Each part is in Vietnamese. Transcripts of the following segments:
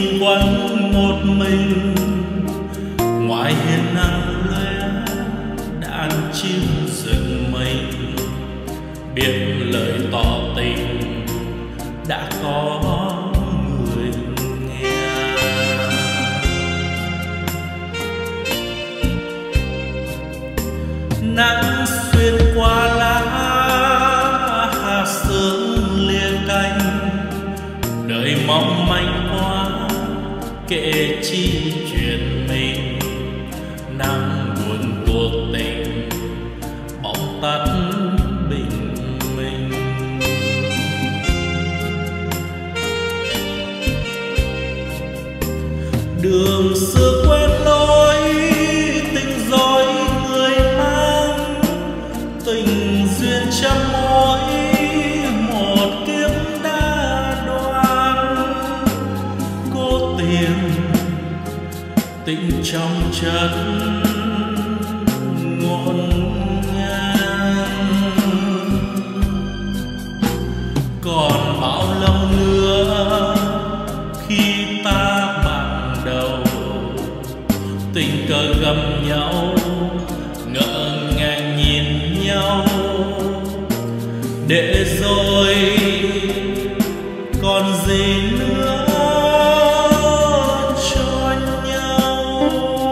nhìn quanh một mình, ngoài hiên nắng lóe đàn chim rừng mình, biết lời tỏ tình đã có người nghe. Nắng xuyên qua lá hà sương lia cánh, đời mong manh quá kể chi chuyện mình. Nắng buồn cuộc tình bóng tắt bình minh. Đường xưa quen lối tình dối người mang, tình duyên trăm mối một kiếp đã đoán. Cố tìm tình trong chất ngổn ngang, còn bao lâu nữa khi ta bằng đầu, tình cờ gặp nhau ngỡ ngàng nhìn nhau, để rồi còn gì nữa cho nhau.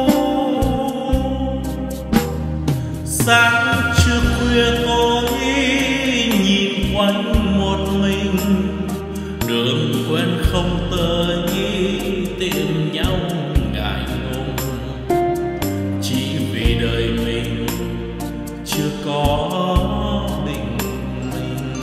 Sáng trước khuya tối nhìn quanh một mình, đường quen không tới tìm nhau ngại ngùng, chỉ vì đời mình chưa có bình minh.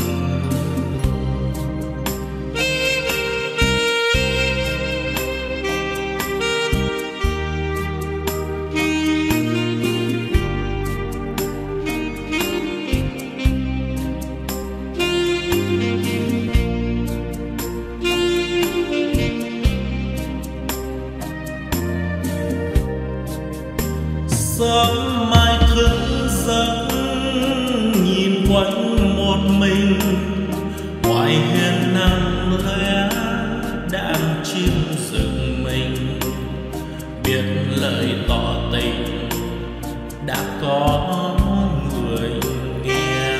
Sớm mai thức giấc nhìn quanh một mình, ngoài hiên nắng lóe đàn chim rừng mình, biết lời tỏ tình đã có người nghe.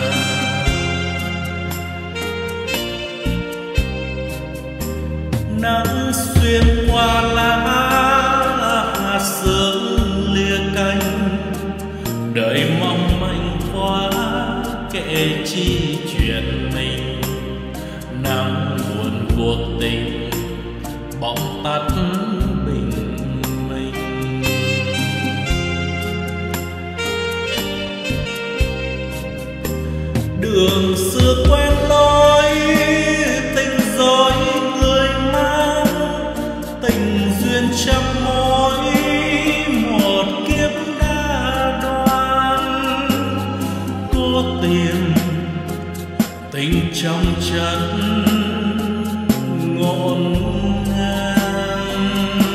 Nắng xuyên qua lá hà sương lia cánh, đời mong manh quá kể chi chuyện mình. Nắng buồn cuộc tình bóng tắt bình minh. Đường xưa quen lối tình dối người mang, tình duyên trăm mối một kiếp đã đoán. Cố tìm tình trong chất ngổn ngang,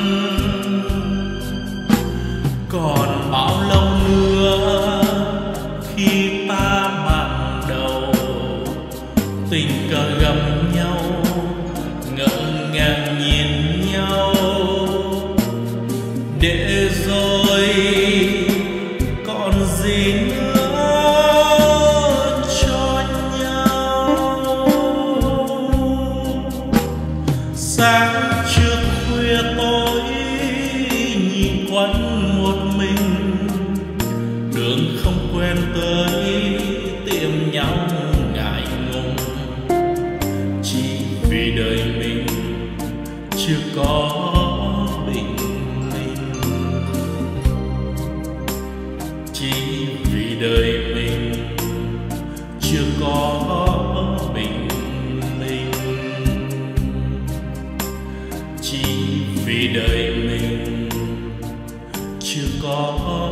còn bao lâu nữa khi ta bằng đầu, tình cờ gặp nhau ngỡ ngàng nhìn nhau, để rồi còn gì nữa cho nhau. Sáng trước khuya tối nhìn quanh một mình, đường không quen tới tìm nhau ngại ngùng, chỉ vì đời mình chưa có bình minh. Chỉ vì đời mình chưa có bình minh. Chỉ vì đời mình chưa có